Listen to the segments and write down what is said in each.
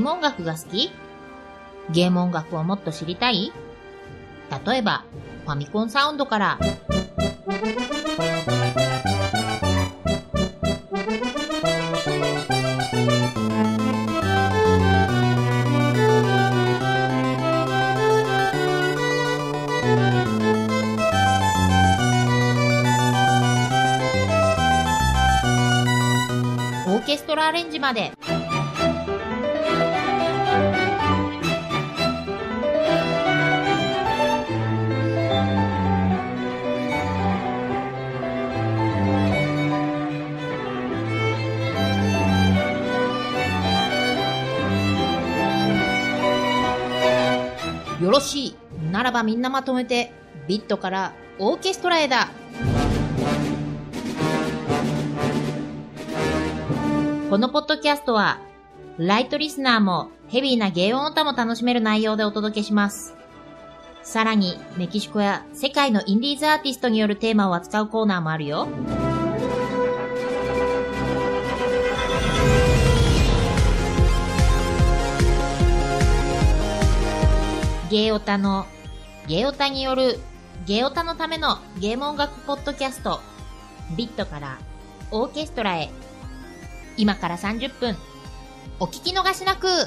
ム音楽が好き？ゲーム音楽をもっと知りたい？例えば、ファミコンサウンドから。オーケストラアレンジまで。よろしい。ならばみんなまとめて、ビットからオーケストラへだ。このポッドキャストは、ライトリスナーもヘビーなゲー音オタも楽しめる内容でお届けします。さらに、メキシコや世界のインディーズアーティストによるテーマを扱うコーナーもあるよ。ゲーオタによるゲーオタのためのゲーム音楽ポッドキャスト、ビットからオーケストラへ。今から30分、お聞き逃しなく。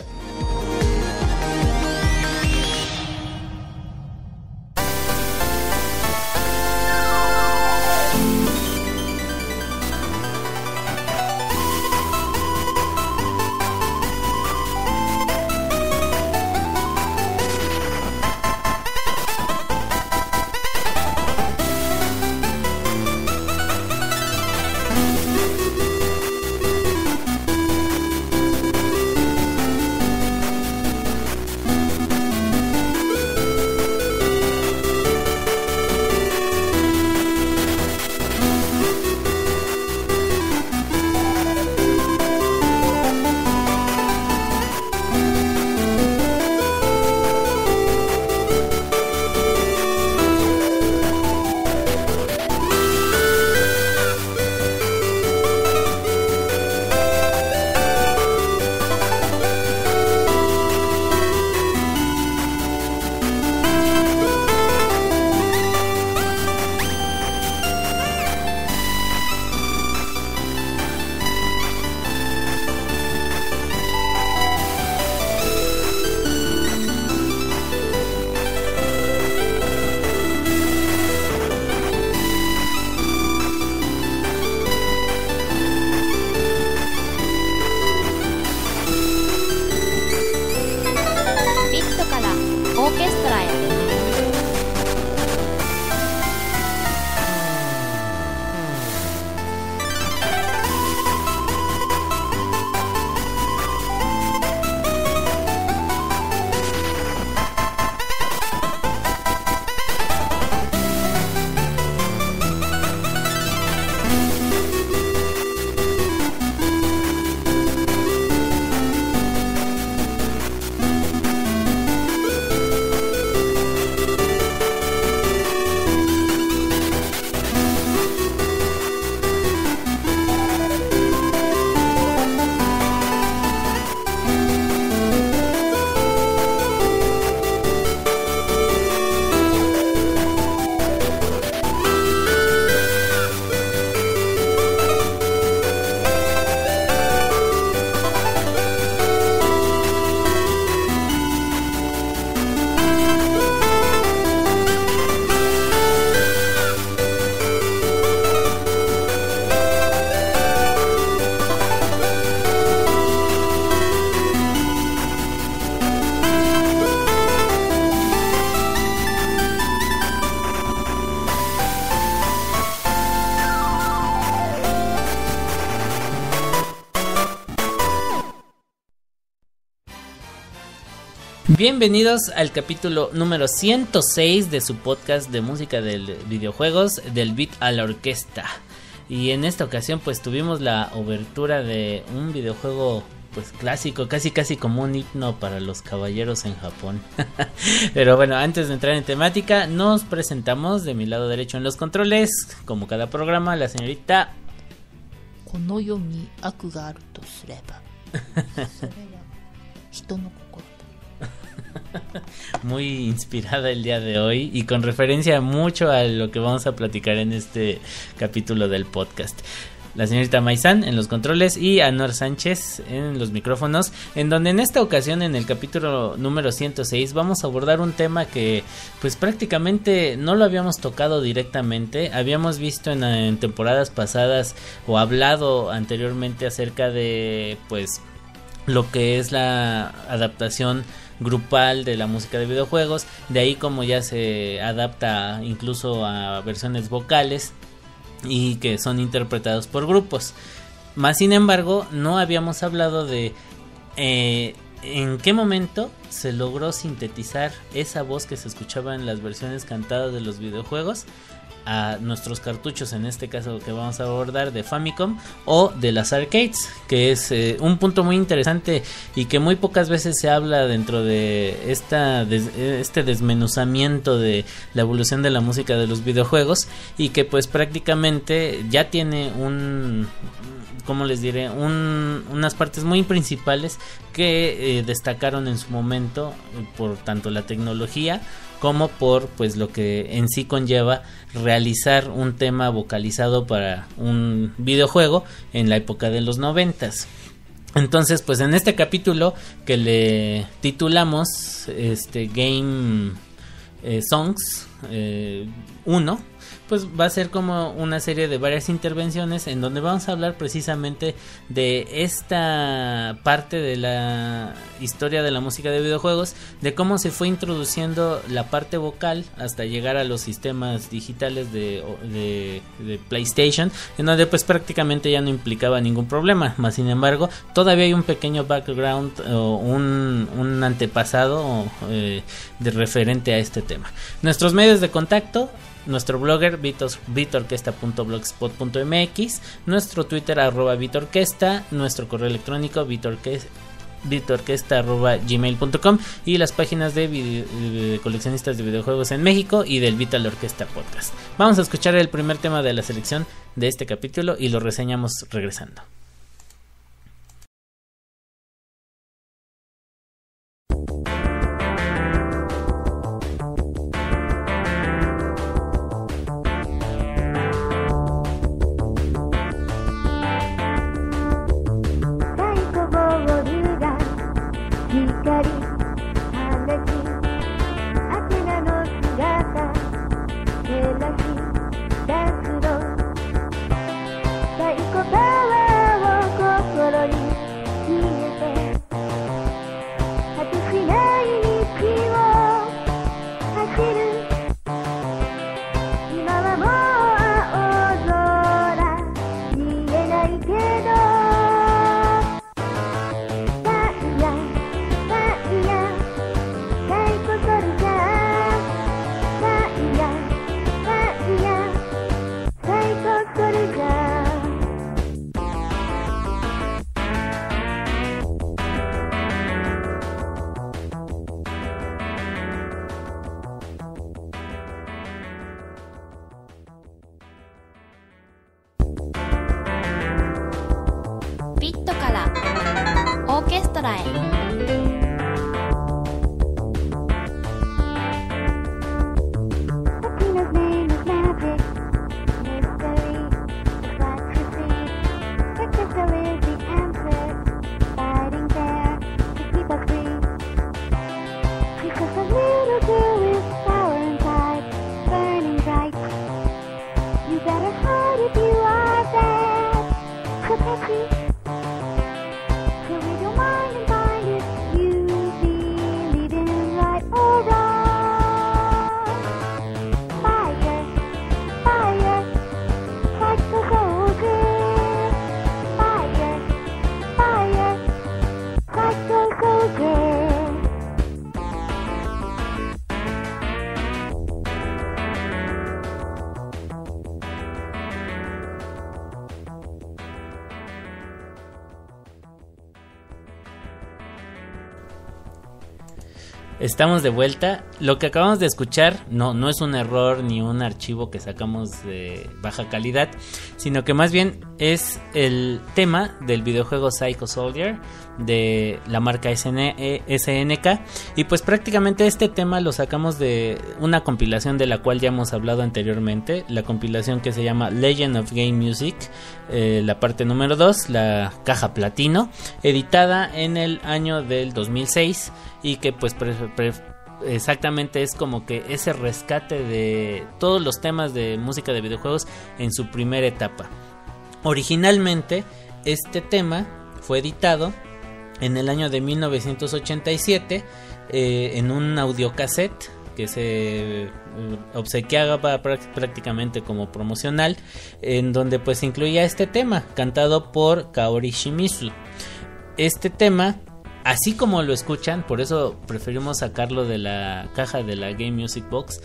Bienvenidos al capítulo número 106 de su podcast de música de videojuegos, del beat a la orquesta. Y en esta ocasión pues tuvimos la obertura de un videojuego pues clásico, casi como un himno para los caballeros en Japón. Pero bueno, antes de entrar en temática, nos presentamos. De mi lado derecho en los controles, como cada programa, la señorita 人の心。 Muy inspirada el día de hoy y con referencia mucho a lo que vamos a platicar en este capítulo del podcast. La señorita Maizán en los controles y Anor Sánchez en los micrófonos, en donde en esta ocasión, en el capítulo número 106, vamos a abordar un tema que pues prácticamente no lo habíamos tocado directamente. Habíamos visto en temporadas pasadas o hablado anteriormente acerca de pues lo que es la adaptación grupal de la música de videojuegos, de ahí como ya se adapta incluso a versiones vocales y que son interpretados por grupos. Más sin embargo, no habíamos hablado de en qué momento se logró sintetizar esa voz que se escuchaba en las versiones cantadas de los videojuegos a nuestros cartuchos, en este caso que vamos a abordar de Famicom o de las arcades, que es un punto muy interesante y que muy pocas veces se habla dentro de este desmenuzamiento de la evolución de la música de los videojuegos, y que pues prácticamente ya tiene ¿cómo les diré? Unas partes muy principales que destacaron en su momento por tanto la tecnología como por pues lo que en sí conlleva realizar un tema vocalizado para un videojuego en la época de los 90s. Entonces pues en este capítulo que le titulamos Game Songs 1, pues va a ser como una serie de varias intervenciones en donde vamos a hablar precisamente de esta parte de la historia de la música de videojuegos, de cómo se fue introduciendo la parte vocal hasta llegar a los sistemas digitales de PlayStation, en donde pues prácticamente ya no implicaba ningún problema. Más sin embargo, todavía hay un pequeño background o un antepasado de referente a este tema. Nuestros medios de contacto: nuestro blogger vitorquesta.blogspot.mx, nuestro Twitter @vitorquesta, nuestro correo electrónico vitorquesta@gmail.com y las páginas de coleccionistas de videojuegos en México y del Vital Orquesta Podcast. Vamos a escuchar el primer tema de la selección de este capítulo y lo reseñamos regresando. Estamos de vuelta. Lo que acabamos de escuchar no es un error ni un archivo que sacamos de baja calidad, sino que más bien es el tema del videojuego Psycho Soldier de la marca SNK. Y pues prácticamente este tema lo sacamos de una compilación de la cual ya hemos hablado anteriormente, la compilación que se llama Legend of Game Music, la parte número 2, la caja platino, editada en el año del 2006, y que pues exactamente es como que ese rescate de todos los temas de música de videojuegos en su primera etapa. Originalmente este tema fue editado en el año de 1987 en un audiocassette que se obsequiaba prácticamente como promocional, en donde pues incluía este tema cantado por Kaori Shimizu. Este tema, así como lo escuchan, por eso preferimos sacarlo de la caja de la Game Music Box,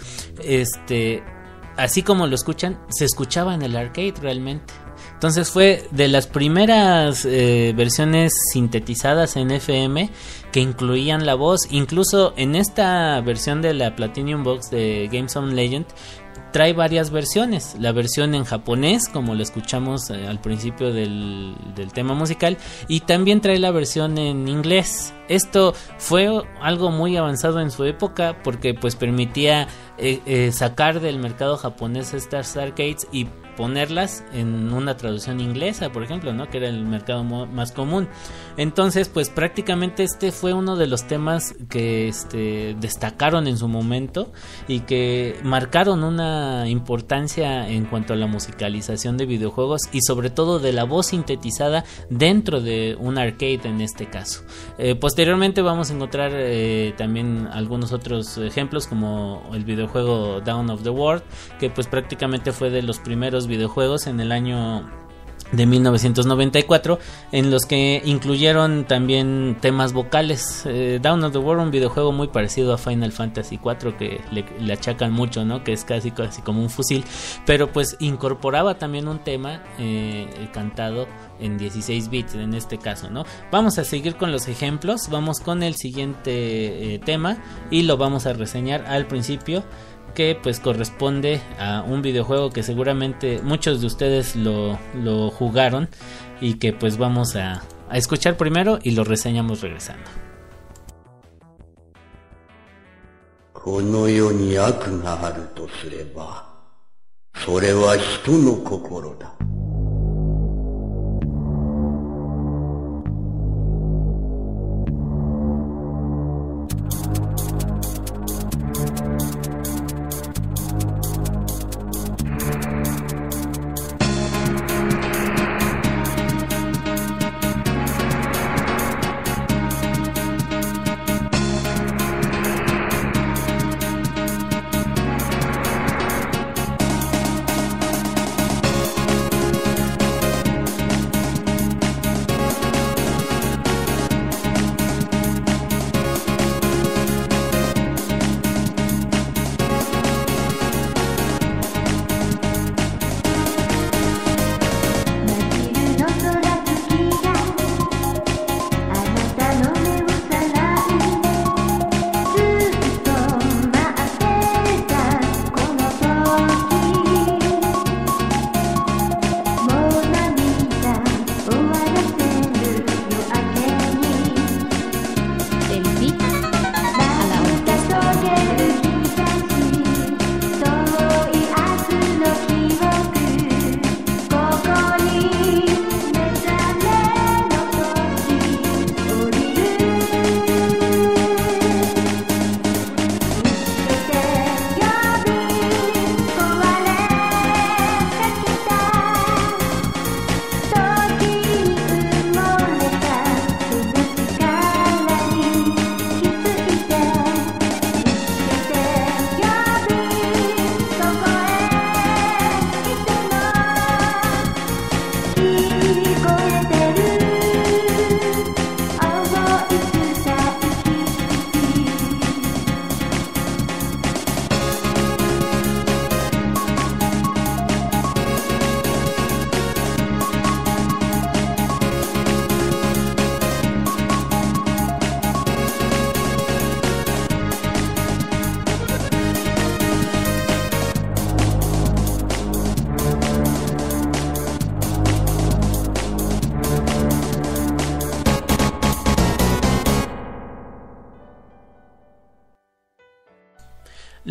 así como lo escuchan, se escuchaba en el arcade realmente. Entonces fue de las primeras versiones sintetizadas en FM que incluían la voz. Incluso en esta versión de la Platinum Box de GameZone Legend trae varias versiones. La versión en japonés, como lo escuchamos al principio del tema musical, y también trae la versión en inglés. Esto fue algo muy avanzado en su época porque pues permitía sacar del mercado japonés estas arcades y ponerlas en una traducción inglesa, por ejemplo, ¿no? Que era el mercado más común. Entonces, pues prácticamente este fue uno de los temas que destacaron en su momento y que marcaron una importancia en cuanto a la musicalización de videojuegos y sobre todo de la voz sintetizada dentro de un arcade en este caso. Posteriormente vamos a encontrar también algunos otros ejemplos, como el videojuego Dawn of the World, que pues prácticamente fue de los primeros videojuegos en el año de 1994 en los que incluyeron también temas vocales. Dawn of the World, un videojuego muy parecido a Final Fantasy 4 que le achacan mucho, ¿no? Que es casi como un fusil, pero pues incorporaba también un tema cantado en 16 bits en este caso, ¿no? Vamos a seguir con los ejemplos, vamos con el siguiente tema y lo vamos a reseñar al principio, que pues corresponde a un videojuego que seguramente muchos de ustedes lo jugaron y que pues vamos a escuchar primero y lo reseñamos regresando. この世に悪があるとすれば、それは人の心だ。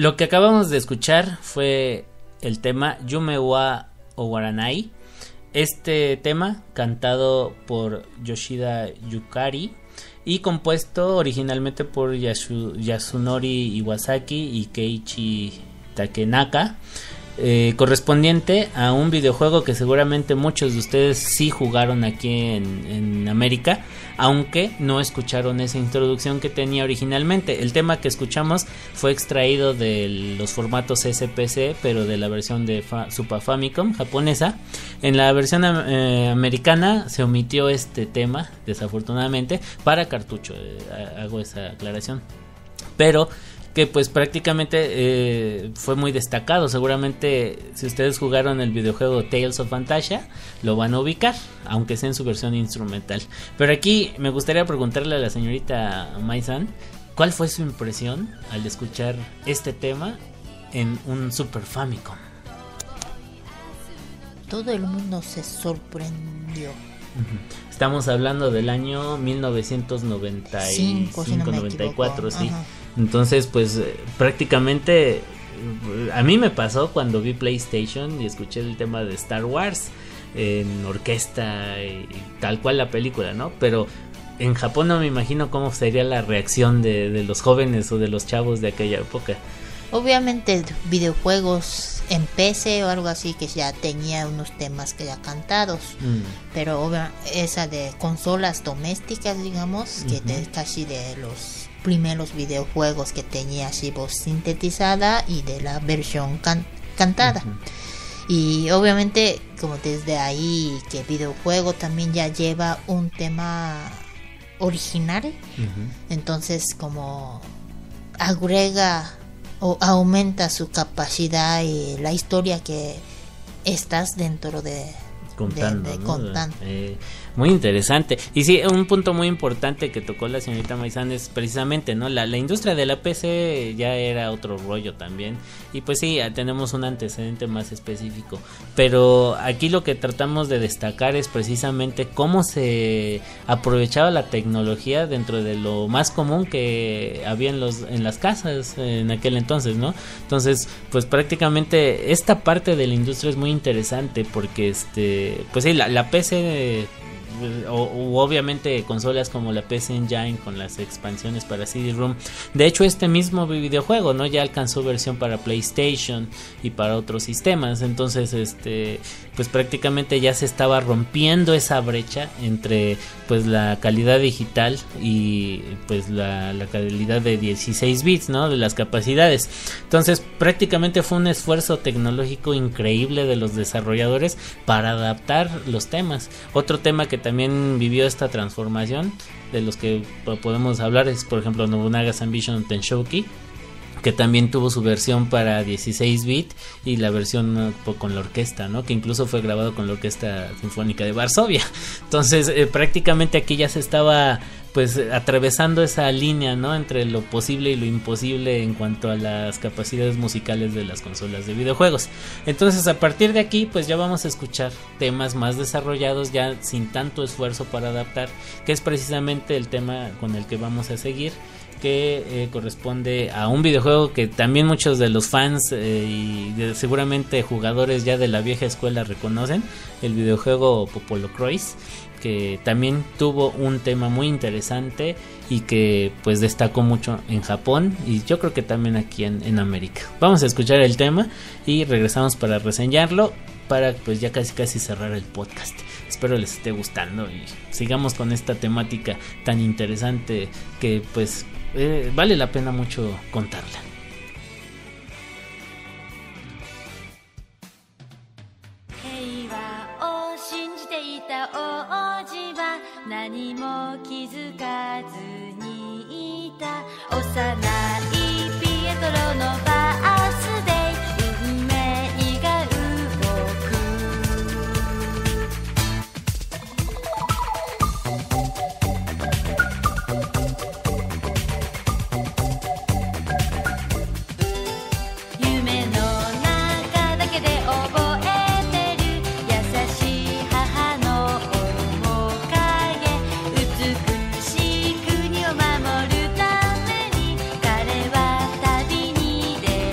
Lo que acabamos de escuchar fue el tema Yume wa Owaranai. Este tema cantado por Yoshida Yukari y compuesto originalmente por Yasunori Iwasaki y Keiichi Takenaka, correspondiente a un videojuego que seguramente muchos de ustedes sí jugaron aquí en América, aunque no escucharon esa introducción que tenía originalmente. El tema que escuchamos fue extraído de los formatos SPC, pero de la versión de Super Famicom japonesa. En la versión americana se omitió este tema, desafortunadamente, para cartucho, hago esa aclaración, pero que pues prácticamente fue muy destacado. Seguramente si ustedes jugaron el videojuego Tales of Phantasia lo van a ubicar, aunque sea en su versión instrumental. Pero aquí me gustaría preguntarle a la señorita Mai-san, ¿cuál fue su impresión al escuchar este tema en un Super Famicom? Todo el mundo se sorprendió. Estamos hablando del año 1995, si no 94, sí. Ajá. Entonces, pues prácticamente a mí me pasó cuando vi PlayStation y escuché el tema de Star Wars en orquesta y tal cual la película, ¿no? Pero en Japón no me imagino cómo sería la reacción de los jóvenes o de los chavos de aquella época. Obviamente videojuegos en PC o algo así que ya tenía unos temas que ya cantados, pero esa de consolas domésticas, digamos, que casi de los primeros videojuegos que tenía así voz sintetizada y de la versión cantada. Y obviamente como desde ahí que el videojuego también ya lleva un tema original, entonces como agrega o aumenta su capacidad y la historia que estás dentro de contando. Muy interesante. Y sí, un punto muy importante que tocó la señorita Mai-san es precisamente, ¿no? La industria de la PC ya era otro rollo también. Y pues sí, tenemos un antecedente más específico. Pero aquí lo que tratamos de destacar es precisamente cómo se aprovechaba la tecnología dentro de lo más común que había en las casas en aquel entonces, ¿no? Entonces, pues prácticamente esta parte de la industria es muy interesante porque pues sí, la PC o obviamente consolas como la PC Engine con las expansiones para CD-ROM. De hecho, este mismo videojuego, ¿no?, ya alcanzó versión para PlayStation y para otros sistemas. Entonces, pues prácticamente ya se estaba rompiendo esa brecha entre pues la calidad digital y pues la calidad de 16 bits, ¿no?, de las capacidades. Entonces, prácticamente fue un esfuerzo tecnológico increíble de los desarrolladores para adaptar los temas. Otro tema que también vivió esta transformación, de los que podemos hablar, es por ejemplo Nobunaga's Ambition Tenshouki, que también tuvo su versión para 16 bits y la versión con la orquesta, ¿no?, que incluso fue grabado con la Orquesta Sinfónica de Varsovia. Entonces prácticamente aquí ya se estaba pues atravesando esa línea, ¿no?, entre lo posible y lo imposible en cuanto a las capacidades musicales de las consolas de videojuegos. Entonces, a partir de aquí pues ya vamos a escuchar temas más desarrollados, ya sin tanto esfuerzo para adaptar, que es precisamente el tema con el que vamos a seguir, que corresponde a un videojuego que también muchos de los fans seguramente jugadores ya de la vieja escuela reconocen, el videojuego Popolo Croix, que también tuvo un tema muy interesante y que pues destacó mucho en Japón y yo creo que también aquí en América. Vamos a escuchar el tema y regresamos para reseñarlo, para pues ya casi cerrar el podcast. Espero les esté gustando y sigamos con esta temática tan interesante que pues vale la pena mucho contarla. 何も気づかずにいた幼いピエトロのバースデー運命が動く夢の中だけで覚えてる優しい母の美しい国を守るために彼は旅に出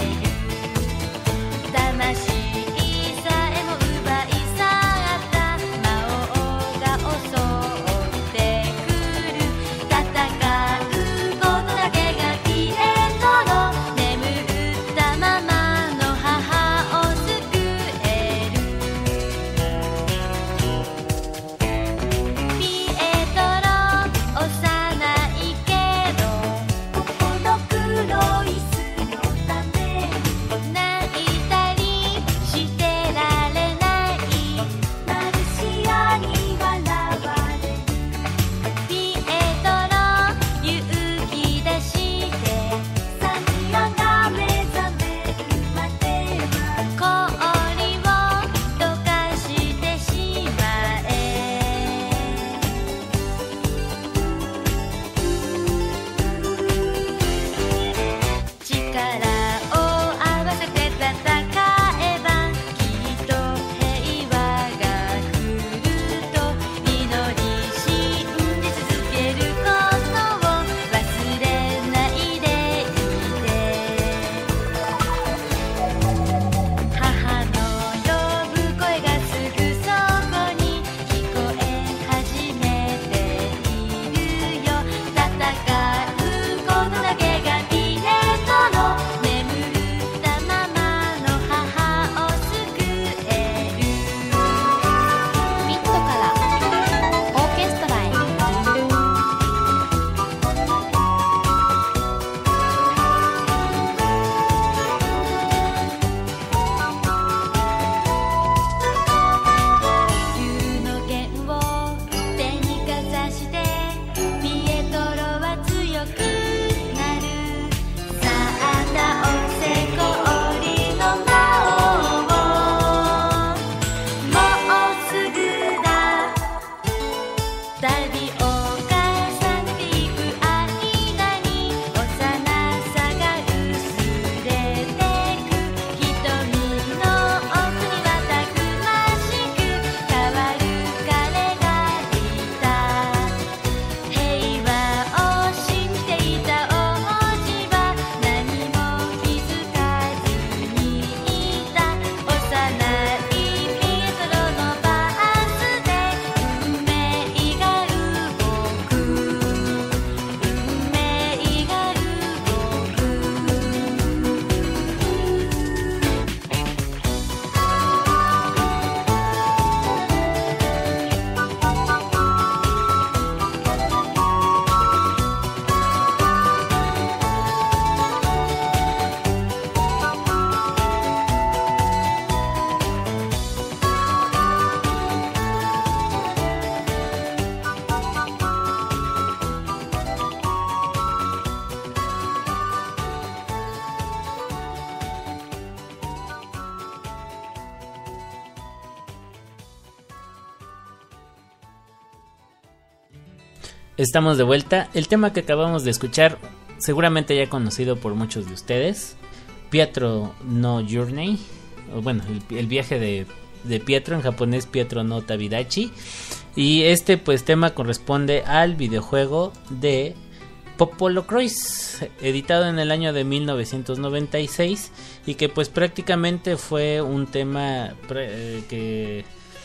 Estamos de vuelta. El tema que acabamos de escuchar, seguramente ya conocido por muchos de ustedes, Pietro no Journey, o bueno, el viaje de Pietro, en japonés Pietro no Tabidachi. Y este pues tema corresponde al videojuego de Popolo Croix, editado en el año de 1996, y que pues prácticamente fue un tema que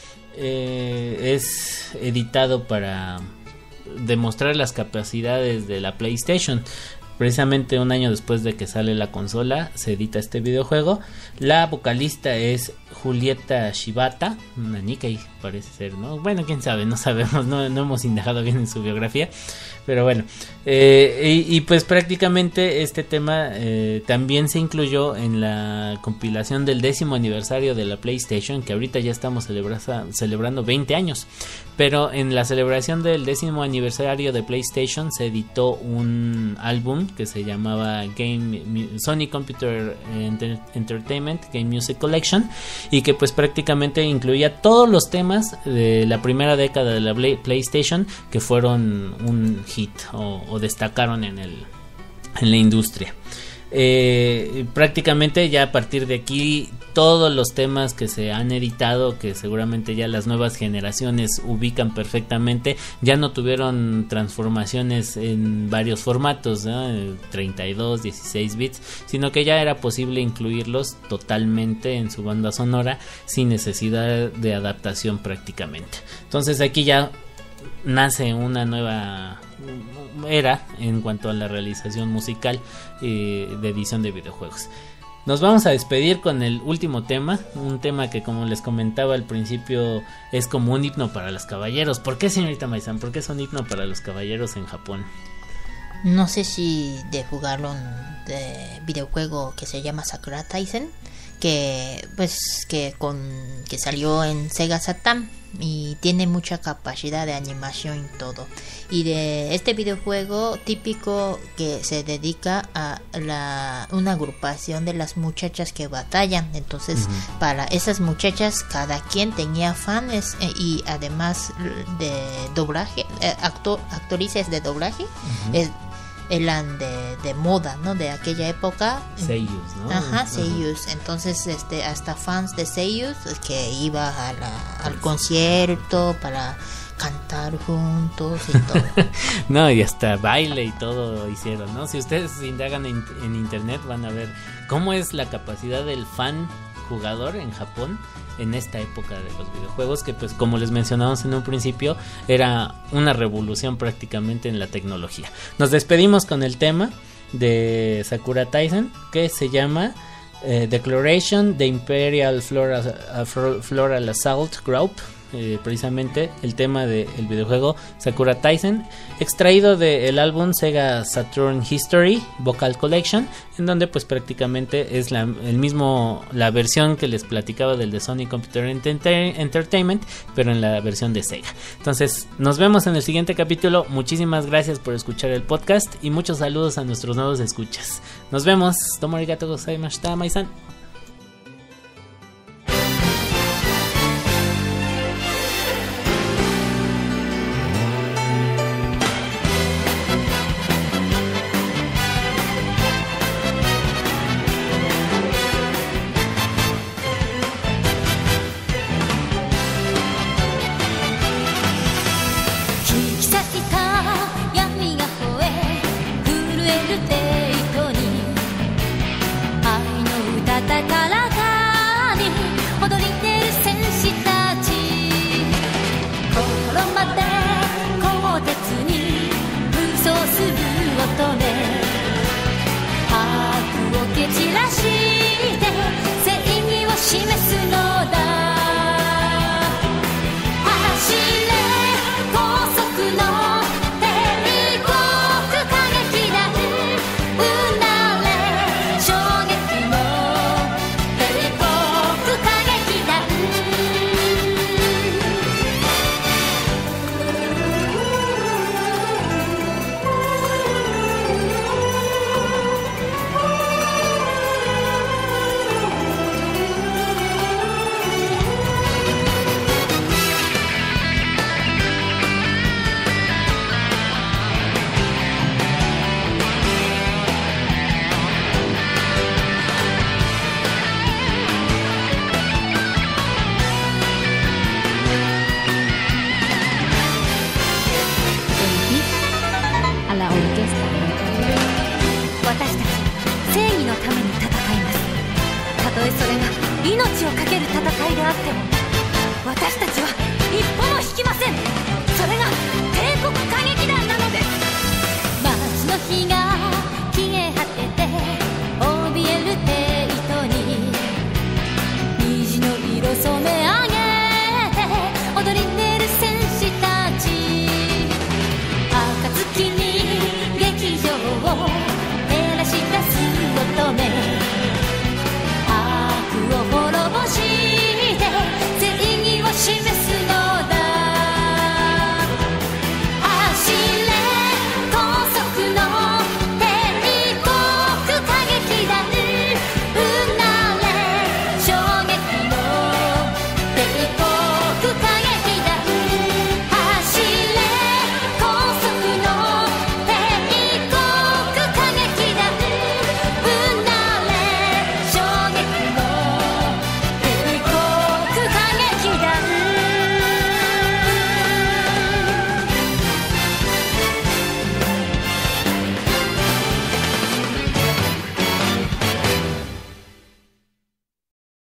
es editado para demostrar las capacidades de la PlayStation. Precisamente un año después de que sale la consola se edita este videojuego. La vocalista es Julieta Shibata, una Nikkei parece ser, ¿no? Bueno, quién sabe, no sabemos, no hemos indagado bien en su biografía. Pero bueno, y pues prácticamente este tema también se incluyó en la compilación del 10º aniversario de la PlayStation, que ahorita ya estamos celebrando 20 años. Pero en la celebración del 10º aniversario de PlayStation se editó un álbum que se llamaba Sony Computer Entertainment Game Music Collection, y que pues prácticamente incluía todos los temas de la primera década de la PlayStation que fueron un hit o destacaron en la industria. Prácticamente ya a partir de aquí todos los temas que se han editado, que seguramente ya las nuevas generaciones ubican perfectamente, ya no tuvieron transformaciones en varios formatos, ¿no? 32, 16 bits, sino que ya era posible incluirlos totalmente en su banda sonora sin necesidad de adaptación prácticamente. Entonces aquí ya nace una nueva era en cuanto a la realización musical de edición de videojuegos. Nos vamos a despedir con el último tema, un tema que, como les comentaba al principio, es como un himno para los caballeros. ¿Por qué, señorita Maizan? ¿Por qué es un himno para los caballeros en Japón? No sé si de jugaron de videojuego que se llama Sakura Taisen, que salió en Sega Saturn y tiene mucha capacidad de animación y todo. Y de este videojuego típico que se dedica a una agrupación de las muchachas que batallan. Entonces, para esas muchachas cada quien tenía fans y además de doblaje, actrices de doblaje. Eran de moda, ¿no? De aquella época. Seiyus, ¿no? Ajá, Seiyus. Entonces, hasta fans de Seiyus que iba al concierto para cantar juntos y todo. No, y hasta baile y todo hicieron, ¿no? Si ustedes indagan en internet van a ver cómo es la capacidad del fan jugador en Japón en esta época de los videojuegos, que pues como les mencionamos en un principio era una revolución prácticamente en la tecnología. Nos despedimos con el tema de Sakura Taisen, que se llama Declaration the Imperial Floral Assault Group, precisamente el tema del videojuego Sakura Taisen, extraído del álbum Sega Saturn History Vocal Collection, en donde pues prácticamente es la versión que les platicaba del de Sony Computer Entertainment, pero en la versión de Sega. Entonces nos vemos en el siguiente capítulo. Muchísimas gracias por escuchar el podcast y muchos saludos a nuestros nuevos escuchas. Nos vemos. Domo arigatou gozaimashita, Mai-san. 戦界であっても私たち